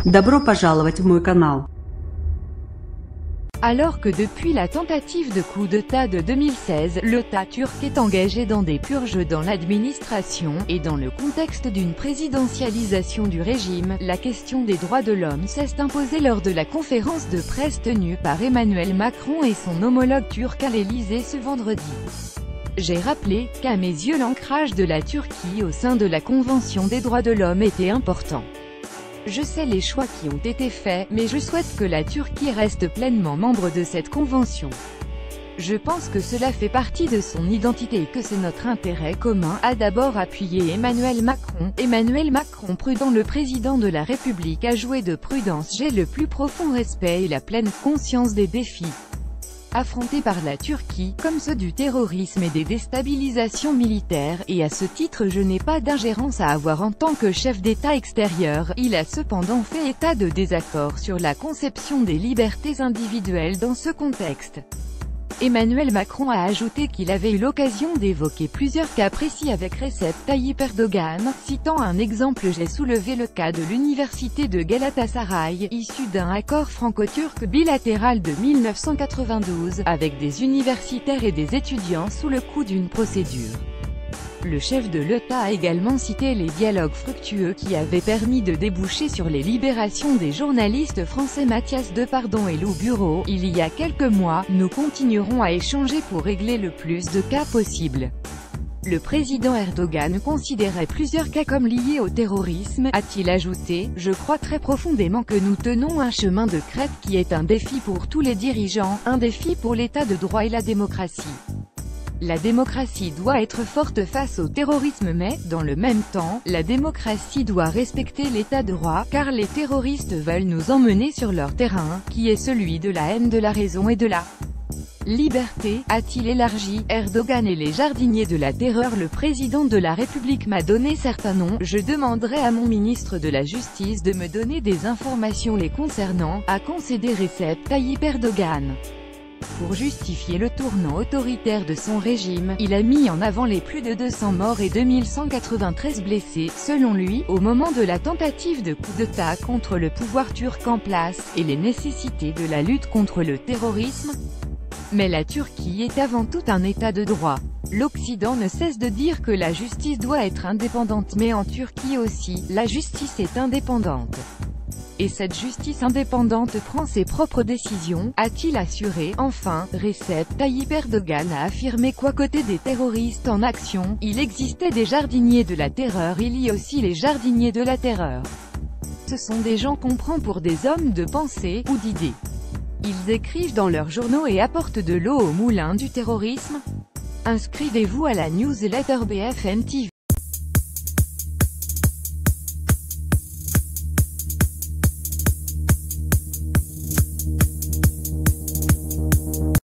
Добро пожаловать в мой канал. Alors que depuis la tentative de coup d'État de 2016, l'État turc est engagé dans des purges dans l'administration, et dans le contexte d'une présidentialisation du régime, la question des droits de l'homme s'est imposée lors de la conférence de presse tenue par Emmanuel Macron et son homologue turc à l'Élysée ce vendredi. J'ai rappelé qu'à mes yeux l'ancrage de la Turquie au sein de la Convention des droits de l'homme était important. Je sais les choix qui ont été faits, mais je souhaite que la Turquie reste pleinement membre de cette convention. Je pense que cela fait partie de son identité et que c'est notre intérêt commun, a d'abord appuyé Emmanuel Macron. Emmanuel Macron, prudent, le président de la République, a joué de prudence. J'ai le plus profond respect et la pleine conscience des défis affrontés par la Turquie, comme ceux du terrorisme et des déstabilisations militaires, et à ce titre je n'ai pas d'ingérence à avoir en tant que chef d'État extérieur. Il a cependant fait état de désaccords sur la conception des libertés individuelles dans ce contexte. Emmanuel Macron a ajouté qu'il avait eu l'occasion d'évoquer plusieurs cas précis avec Recep Tayyip Erdogan. Citant un exemple, j'ai soulevé le cas de l'université de Galatasaray, issue d'un accord franco-turc bilatéral de 1992, avec des universitaires et des étudiants sous le coup d'une procédure. Le chef de l'État a également cité les dialogues fructueux qui avaient permis de déboucher sur les libérations des journalistes français Mathias Depardon et Lou Bureau. Il y a quelques mois, nous continuerons à échanger pour régler le plus de cas possible. Le président Erdogan considérait plusieurs cas comme liés au terrorisme, a-t-il ajouté. Je crois très profondément que nous tenons un chemin de crête qui est un défi pour tous les dirigeants, un défi pour l'état de droit et la démocratie. La démocratie doit être forte face au terrorisme, mais, dans le même temps, la démocratie doit respecter l'état de droit, car les terroristes veulent nous emmener sur leur terrain, qui est celui de la haine, de la raison et de la liberté, a-t-il élargi. Erdogan et les jardiniers de la terreur. Le président de la République m'a donné certains noms, je demanderai à mon ministre de la Justice de me donner des informations les concernant, a concédé Recep Tayyip Erdogan. Pour justifier le tournant autoritaire de son régime, il a mis en avant les plus de 200 morts et 2193 blessés, selon lui, au moment de la tentative de coup d'État contre le pouvoir turc en place, et les nécessités de la lutte contre le terrorisme. Mais la Turquie est avant tout un état de droit. L'Occident ne cesse de dire que la justice doit être indépendante, mais en Turquie aussi, la justice est indépendante. Et cette justice indépendante prend ses propres décisions, a-t-il assuré. Enfin, Recep Tayyip Erdogan a affirmé qu'à côté des terroristes en action, il existait des jardiniers de la terreur. Il y a aussi les jardiniers de la terreur. Ce sont des gens qu'on prend pour des hommes de pensée, ou d'idées. Ils écrivent dans leurs journaux et apportent de l'eau au moulin du terrorisme. Inscrivez-vous à la newsletter BFM TV.